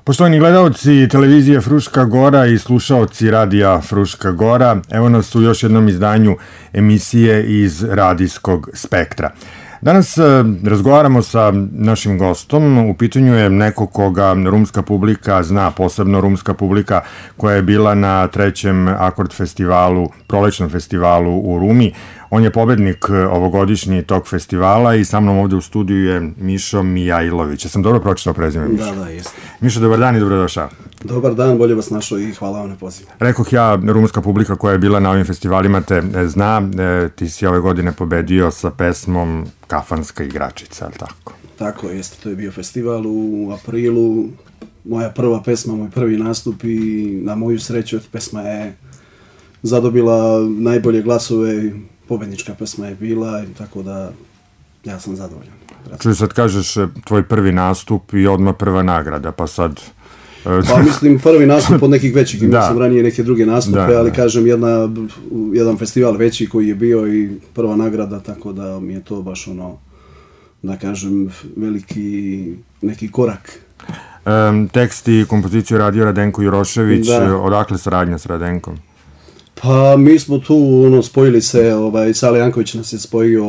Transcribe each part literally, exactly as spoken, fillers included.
Poštovani gledalci televizije Fruška Gora i slušaoci radija Fruška Gora, evo nas u još jednom izdanju emisije iz radijskog spektra. Danas razgovaramo sa našim gostom, u pitanju je neko koga rumska publika zna, posebno rumska publika koja je bila na trećem Akord festivalu, prolećnom festivalu u Rumi. On je pobednik ovogodišnji tog festivala i sa mnom ovde u studiju je Mišo Mijailović. Ja sam dobro pročitao prezime, Mišo? Da, da, jeste. Mišo, dobar dan i dobrodošao. Dobar dan, bolje vas našao i hvala vam na pozivu. Rekoh ja, rumska publika koja je bila na ovim festivalima te zna, ti si ove godine pobedio sa pesmom Kafanska igračica, ali tako? Tako jeste, to je bio festival u aprilu, moja prva pesma, moj prvi nastup i na moju sreću pesma je zadobila najbolje glasove, pobednička pesma je bila, tako da ja sam zadovoljan. Čuj, sad kažeš tvoj prvi nastup i odmah prva nagrada, pa sad... Pa mislim prvi nastup od nekih većih, imao sam ranije neke druge nastupe, ali kažem jedan festival veći koji je bio i prva nagrada, tako da mi je to baš ono, da kažem, veliki neki korak. Tekst i kompoziciju radio Radenko Jurošević, odakle saradnja s Radenkom? Pa mi smo tu spojili se, Sale Janković nas je spojio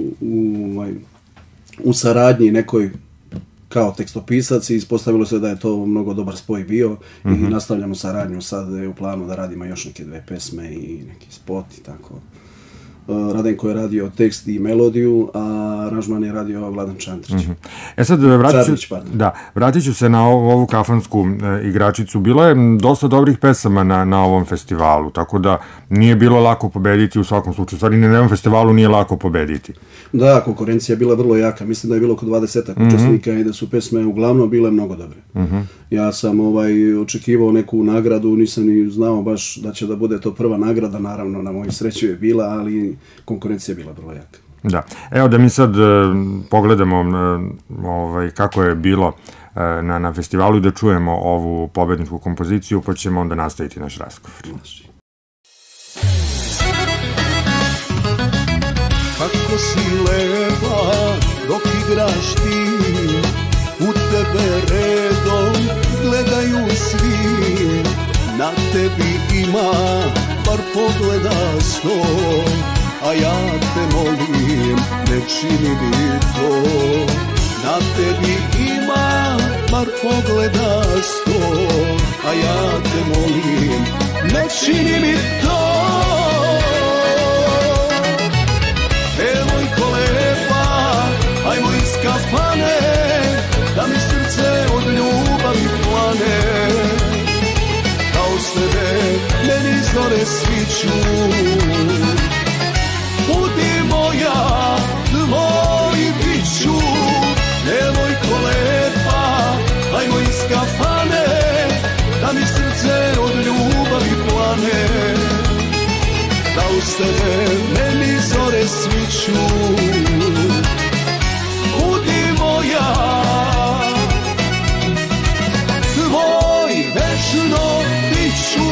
u saradnji nekoj kao tekstopisac i ispostavilo se da je to mnogo dobar spoj bio i nastavljamo saradnju, sad je u planu da radimo još neke dve pesme i neki spot i tako. Radenko je radio tekst i melodiju, a aranžman je radio Vladan Čandrić. E sad, vratit ću se na ovu kafansku igračicu. Bilo je dosta dobrih pesama na ovom festivalu, tako da nije bilo lako pobediti u svakom slučaju. Stvari, na ovom festivalu nije lako pobediti. Da, konkurencija je bila vrlo jaka. Mislim da je bilo oko dvadesetak učesnika i da su pesme uglavnom bile mnogo dobre. Ja sam očekivao neku nagradu, nisam ni znao baš da će da bude to prva nagrada, naravno na moju sreću je bila, ali konkurencija je bila vrlo jaka. Da, evo da mi sad pogledamo kako je bilo na festivalu i da čujemo ovu pobedničku kompoziciju, pa ćemo onda nastaviti naš razgovor. Kako si lepa dok igraš ti, u tebe redom gledaju svi, na tebi ima bar pogleda sto, a ja te molim ne čini mi to. Na tebi ima bar pogleda sto, a ja te molim ne čini mi to. Devojko lepa, ajmo iz kafane, da mi srce od ljubavi plane. Kao sebe meni zore sviću, budi moja, tvoj biću. Devojko lepa, ajmo iz kafane, da mi srce od ljubavi plane. Da uz tebe meni zore sviću, budi moja, tvoj večno biću.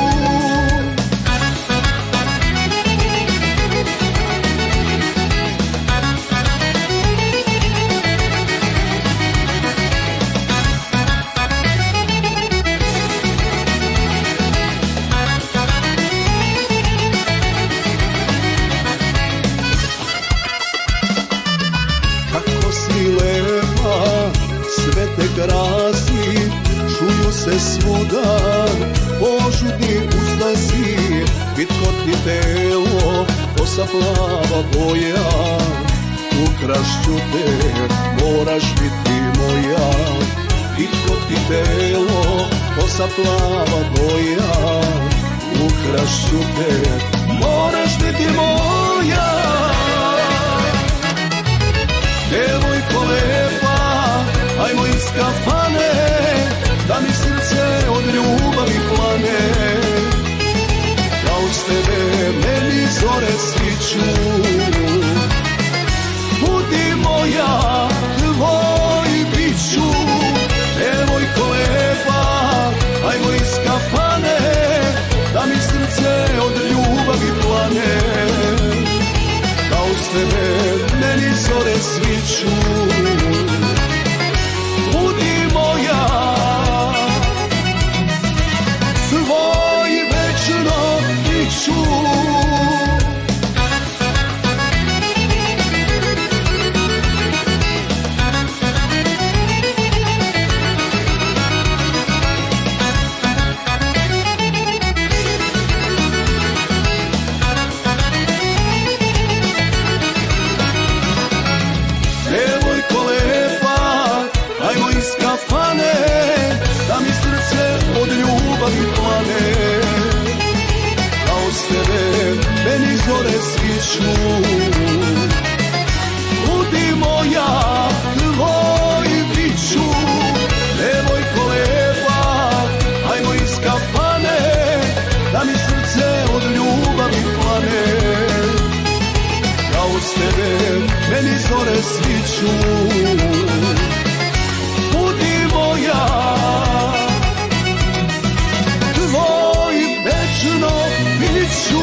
Krasi, čuju se svuda, požudni uzlazi, pitko ti telo, kosa plava boja, ukrašću te, moraš biti moja. Pitko ti telo, kosa plava boja, ukrašću te, moraš biti moja. Devojko lepa, ajmo iz kafane, da mi srce od ljubavi plane. Kao s tebe meni zore sviću, budi moja, tvoj biću. Devojko lepa, ajmo iz kafane, da mi srce od ljubavi plane. Kao s tebe meni zore sviću, budi moja. biću. Budi moja, tvoj večno biću.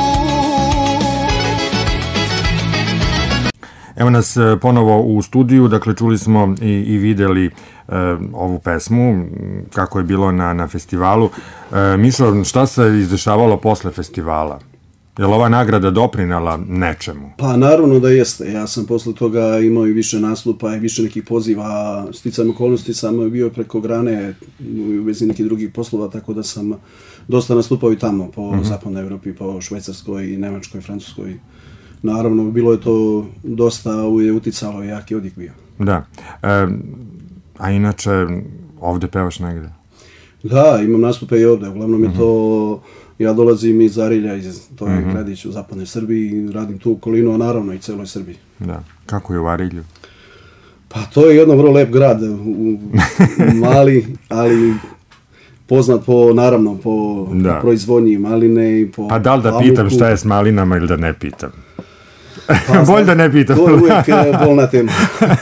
Evo nas ponovo u studiju, dakle čuli smo i, i videli e, ovu pesmu, kako je bilo na, na festivalu. E, Mišo, šta se izdešavalo posle festivala? Je li ova nagrada doprinala nečemu? Pa naravno da jeste. Ja sam posle toga imao i više nastupa i više nekih poziva. Sticam okolnosti sam bio preko grane u vezi nekih drugih poslova, tako da sam dosta nastupao i tamo po mm-hmm. zapadnoj Evropi, po Švajcarskoj, Nemačkoj, Francuskoj. Naravno, bilo je to dosta, je uticalo, jak je odjek bio. Da. E, a inače, ovde pevaš negde? Da, imam nastupe i ovde. Uglavnom je to, ja dolazim iz Arilja, iz, to je mm-hmm. gradić u zapadnoj Srbiji, radim tu okolinu, a naravno i celoj Srbiji. Da. Kako je u Arilju? Pa to je jedno vrlo lep grad, u, mali, ali poznat po, naravno, po, po proizvodnji maline i po... Pa da li da pitam pamuku. Šta je s malinama ili da ne pitam? Pa, bolj da ne pitam. To je uvijek bolna tema.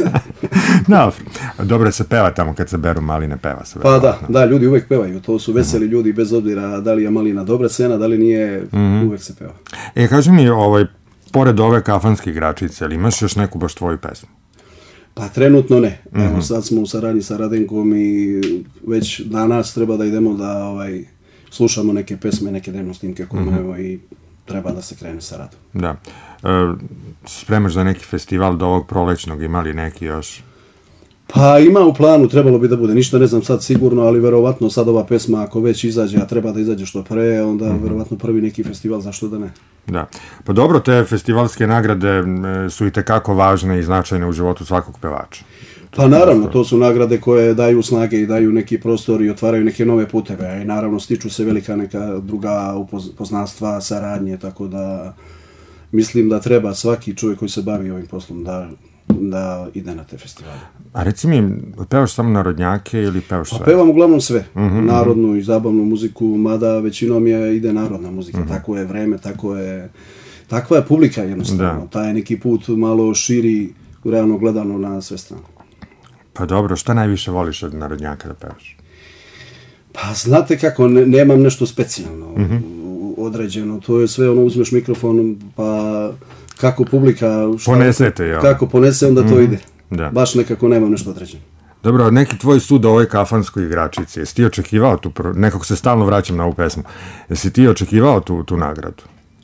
No, dobro se peva tamo kad se beru maline, peva se. Pa da, da, ljudi uvijek pevaju, to su veseli mm-hmm. ljudi, bez obzira da li je malina dobra cena, da li nije, mm-hmm. uvijek se peva. E, kaži mi, ovaj, pored ove kafanske igračice, ali imaš još neku baš tvoju pesmu? Pa trenutno ne. Mm-hmm. Evo, sad smo u saradnji sa Radenkom i već danas treba da idemo da ovaj, slušamo neke pesme, neke demo snimke koje mm-hmm. evo, i treba da se krene sa radom. Da. E, spremaš za neki festival do ovog prolećnog, ima li neki još? Pa ima u planu, trebalo bi da bude. Ništa ne znam sad sigurno, ali verovatno sad ova pesma ako već izađe, a treba da izađe što pre, onda mm-hmm. verovatno prvi neki festival, zašto da ne? Da. Pa dobro, te festivalske nagrade su i tekako važne i značajne u životu svakog pevača. Pa naravno, to su nagrade koje daju snage i daju neki prostor i otvaraju neke nove puteve. I naravno stiču se velika neka druga upoznanstva, saradnje, tako da mislim da treba svaki čovjek koji se bavi ovim poslom da, da ide na te festivale. A reci mi, pevaš samo narodnjake ili pevaš sve? Pa pevam uglavnom sve. Mm-hmm. Narodnu i zabavnu muziku, mada većinom je ide narodna muzika. Mm-hmm. Tako je vreme, tako je... Takva je publika jednostavno. Da. Taj neki put malo širi, realno gledano na sve strane. Pa dobro, šta najviše voliš od narodnjaka da pevaš? Pa znate kako, ne, nemam nešto specijalno mm-hmm. određeno. To je sve ono, uzmeš mikrofon, pa kako publika... Šta, ponesete, jel? Kako ponese, onda to mm-hmm. ide. Da. Baš nekako nemam nešto određeno. Dobro, neki tvoj sud o ovoj kafanskoj igračici, jesi ti očekivao tu, pro... nekog se stalno vraćam na ovu pesmu, jesi ti očekivao tu, tu nagradu?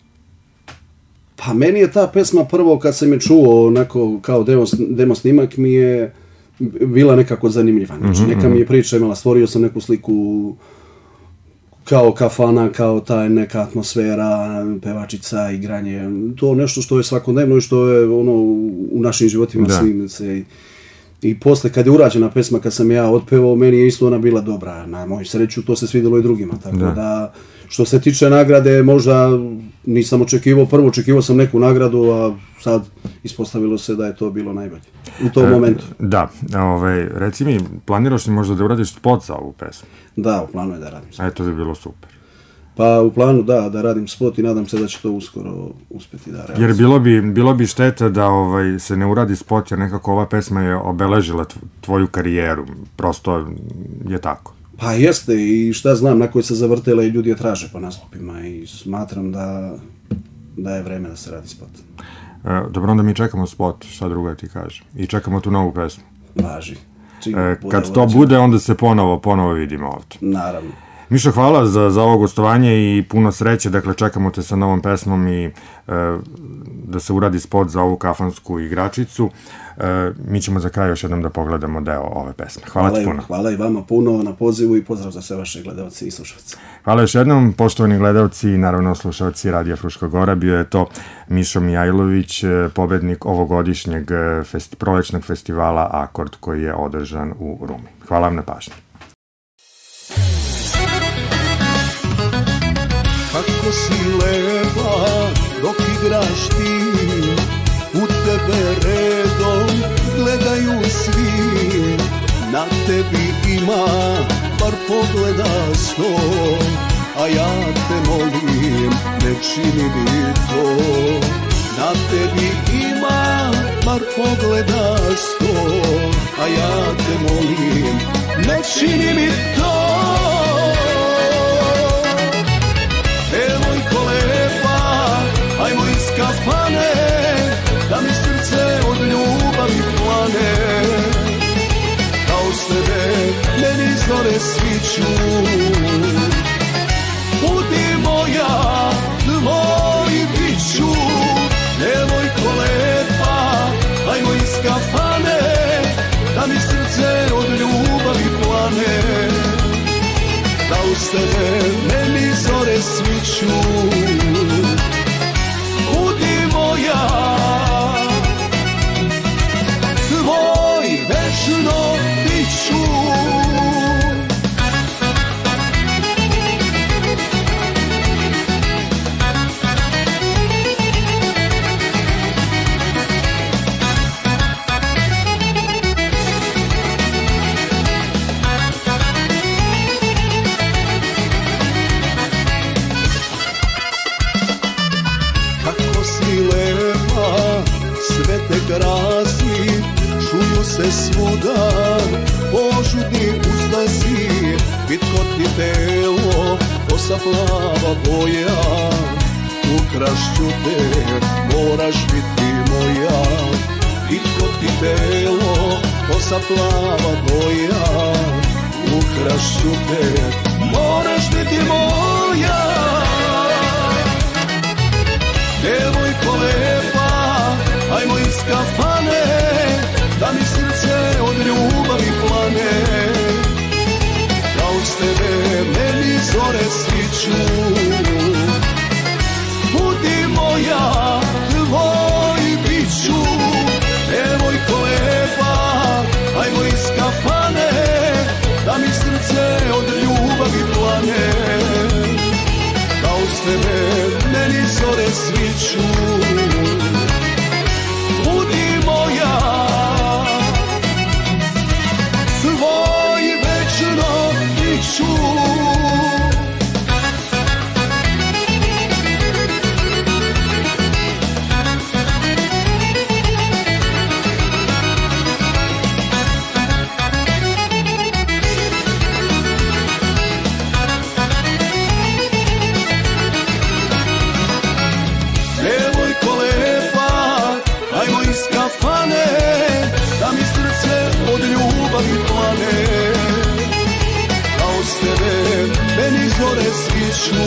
Pa meni je ta pesma prvo kad sam je čuo, onako kao demo, demo snimak mi je bila nekako zanimljiva. Znači, mm-hmm. neka mi je priča imala, stvorio sam neku sliku kao kafana, kao ta neka atmosfera, pevačica, igranje. To nešto što je svakodnevno i što je ono u našim životima svim se. I, I posle kad je urađena pesma, kad sam ja otpevao, meni je isto ona bila dobra. Na moju sreću to se svidjelo i drugima. Tako da, da što se tiče nagrade, možda nisam očekivao, prvo očekivao sam neku nagradu, a sad ispostavilo se da je to bilo najbolje u tom e, momentu. Da, ovaj, reci mi, planiraš li možda da uradiš spot za ovu pesmu? Da, u planu je da radim spot. E, to bi bilo super. Pa u planu da, da radim spot i nadam se da će to uskoro uspjeti da radim. Jer bilo bi, bilo bi šteta da ovaj, se ne uradi spot, jer nekako ova pesma je obeležila tvoju karijeru, prosto je tako. Pa jeste i šta znam, na kojoj se zavrtela i ljudi je traže po nastupima i smatram da, da je vreme da se radi spot. E, dobro, onda mi čekamo spot, šta drugo ti kaže. I čekamo tu novu pesmu. Važi. E, kad to bude, onda se ponovo, ponovo vidimo ovdje. Naravno. Mišo, hvala za, za ovo gostovanje i puno sreće, dakle čekamo te sa novom pesmom i e, da se uradi spot za ovu kafansku igračicu. E, mi ćemo za kraj još jednom da pogledamo deo ove pesme. Hvala, hvala ti puno. Hvala i vama puno na pozivu i pozdrav za sve vaše gledalci i slušalci. Hvala još jednom, poštovani gledalci i naravno slušalci Radija Fruška Gora. Bio je to Mišo Mijajlović, pobednik ovogodišnjeg festi, prolećnog festivala Akord koji je održan u Rumi. Hvala vam na pažnji. Kako si lepa dok igraš ti, u tebe redom gledaju svi. Na tebi ima bar pogleda sto, a ja te molim ne čini mi to. Na tebi ima bar bar pogledaš to, a ja te molim, ne čini mi to. Devojko lepa, ajmo iz kafane, da mi srce od ljubavi plane. Kao s tebe meni zore sviću, budi moja, tvoj biću. Devojko lepa, ajmo iz kafane, da mi srce od ljubavi plane. Da uz tebe meni zore sviću, budi moja, tvoj večno biću. Sve te krasi, čuju se svuda, požudni uzlazi, bitko ti telo, kosa plava boja. Ukrašću te, moraš biti moja, bitko ti telo, kosa plava boja. Ukrašću te, moraš biti moja. Devojko lepa, ajmo iz kafane, da mi srce od ljubavi plane. Kao s tebe meni zore sviću, budi moja, tvoj biću. Devojko lepa, ajmo iz kafane, da mi srce od ljubavi plane. Kao s tebe meni zore sviću, budi moja, tvoj večno biću. Devojko lepa, ajmo iz kafane, da mi srce od ljubavi plane. Kao s tebe meni zore sviću,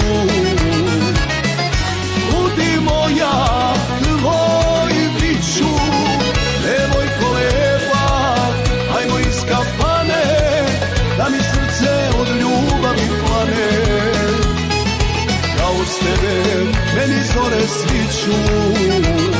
budi moja, tvoj biću. Devojko lepa, ajmo iz kafane, da mi srce od ljubavi plane. Kao s tebe meni zore sviću,